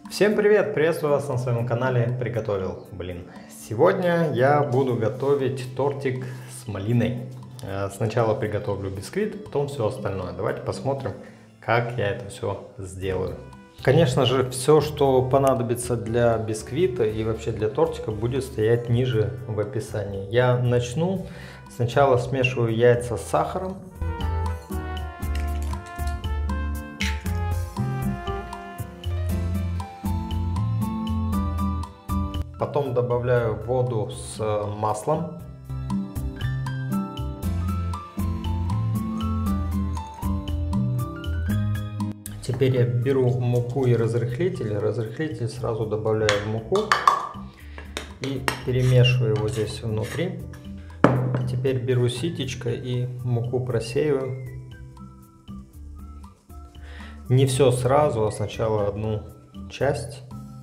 Всем привет! Приветствую вас на своем канале Приготовил. Сегодня я буду готовить тортик с малиной. Сначала приготовлю бисквит, потом все остальное. Давайте посмотрим, как я это все сделаю. Конечно же, все, что понадобится для бисквита и вообще для тортика, будет стоять ниже в описании. Я начну. Сначала смешиваю яйца с сахаром. Потом добавляю воду с маслом. Теперь я беру муку и разрыхлитель. Разрыхлитель сразу добавляю в муку и перемешиваю его здесь внутри. Теперь беру ситечко и муку просеиваю. Не все сразу, а сначала одну часть.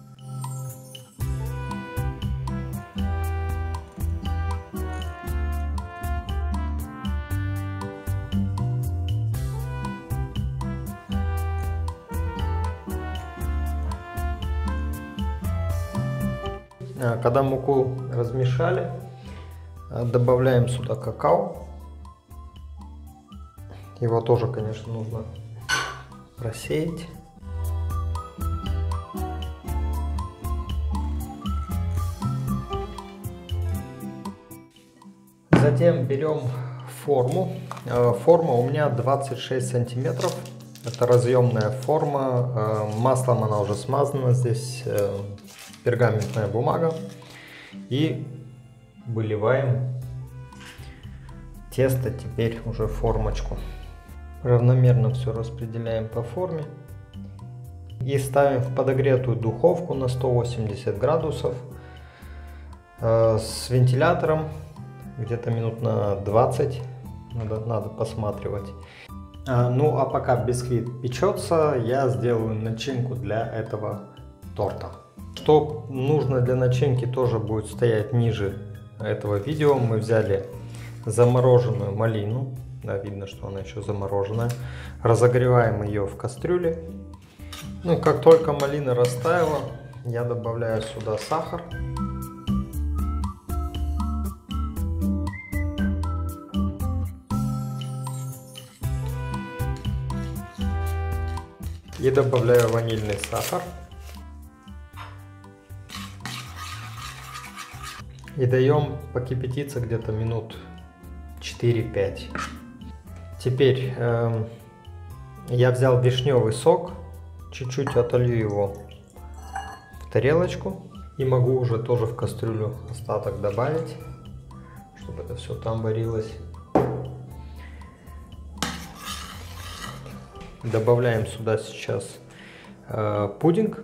Когда муку размешали, добавляем сюда какао. Его тоже, конечно, нужно просеять. Затем берем форму. Форма у меня 26 сантиметров. Это разъемная форма. Маслом она уже смазана. Здесь пергаментная бумага. И выливаем тесто теперь уже в формочку. Равномерно все распределяем по форме. И ставим в подогретую духовку на 180 градусов с вентилятором. Где-то минут на 20. Надо посматривать. Ну а пока бисквит печется, я сделаю начинку для этого торта. Что нужно для начинки, тоже будет стоять ниже этого видео. Мы взяли замороженную малину. Да, видно, что она еще замороженная. Разогреваем ее в кастрюле. Ну, как только малина растаяла, я добавляю сюда сахар. И добавляю ванильный сахар. И даем покипятиться где-то минут 4-5. Теперь я взял вишневый сок, чуть-чуть отолью его в тарелочку. И могу уже тоже в кастрюлю остаток добавить, чтобы это все там варилось. Добавляем сюда сейчас пудинг.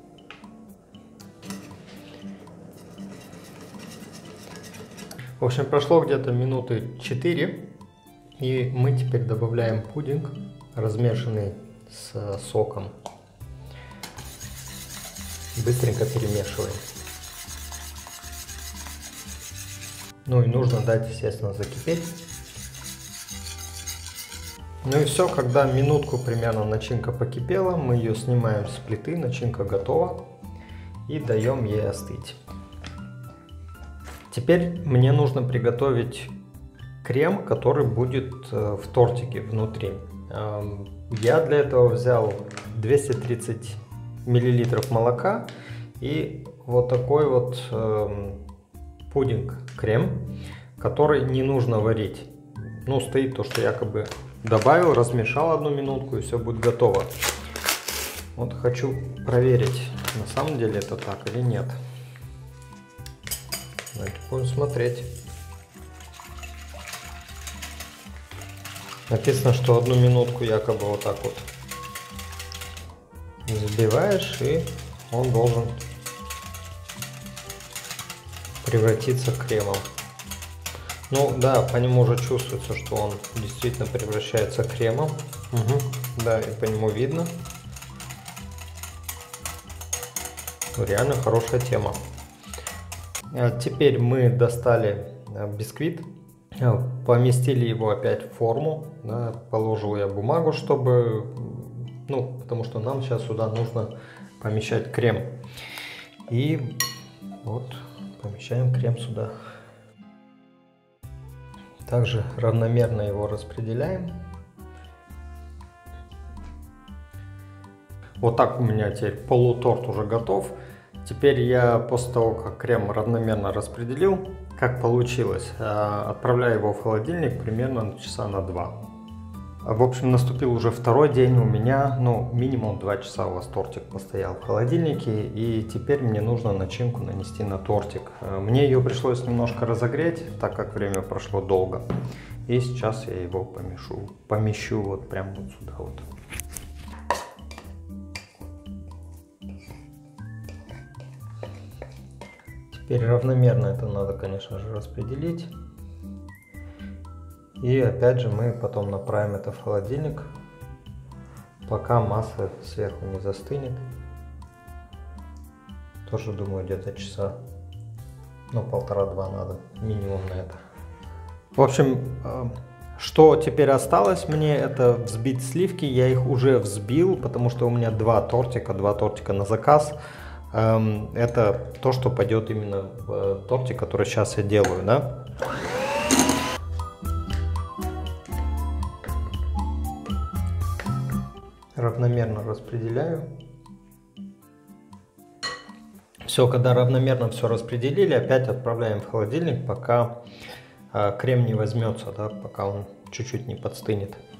В общем, прошло где-то минуты 4, и мы теперь добавляем пудинг, размешанный с соком. Быстренько перемешиваем. Ну и нужно дать, естественно, закипеть. Ну и все, когда минутку примерно начинка покипела, мы ее снимаем с плиты, начинка готова, и даем ей остыть. Теперь мне нужно приготовить крем, который будет в тортике внутри. Я для этого взял 230 миллилитров молока и вот такой вот пудинг-крем, который не нужно варить. Ну, стоит то, что якобы добавил, размешал одну минутку, и все будет готово. Вот хочу проверить, на самом деле это так или нет. Давайте будем смотреть. Написано, что одну минутку якобы вот так вот взбиваешь, и он должен превратиться кремом. Ну да, по нему уже чувствуется, что он действительно превращается кремом. Угу. Да, и по нему видно. Реально хорошая тема. Теперь мы достали бисквит, поместили его опять в форму, да, положил я бумагу, чтобы, ну, потому что нам сейчас сюда нужно помещать крем. И вот помещаем крем сюда. Также равномерно его распределяем. Вот так у меня теперь полуторт уже готов. Теперь я после того, как крем равномерно распределил, как получилось, отправляю его в холодильник примерно часа на 2. В общем, наступил уже второй день у меня, ну, минимум 2 часа у вас тортик постоял в холодильнике, и теперь мне нужно начинку нанести на тортик. Мне ее пришлось немножко разогреть, так как время прошло долго. И сейчас я его помещу вот прямо вот сюда вот. Теперь равномерно это надо, конечно же, распределить. И опять же мы потом направим это в холодильник, пока масса сверху не застынет. Тоже, думаю, где-то часа, ну, 1,5-2 надо минимум на это. В общем, что теперь осталось мне, это взбить сливки. Я их уже взбил, потому что у меня два тортика на заказ. Это то, что пойдет именно в тортик, который сейчас я делаю, да? Равномерно распределяю. Все, когда равномерно все распределили, опять отправляем в холодильник, пока крем не возьмется, да, пока он чуть-чуть не подстынет.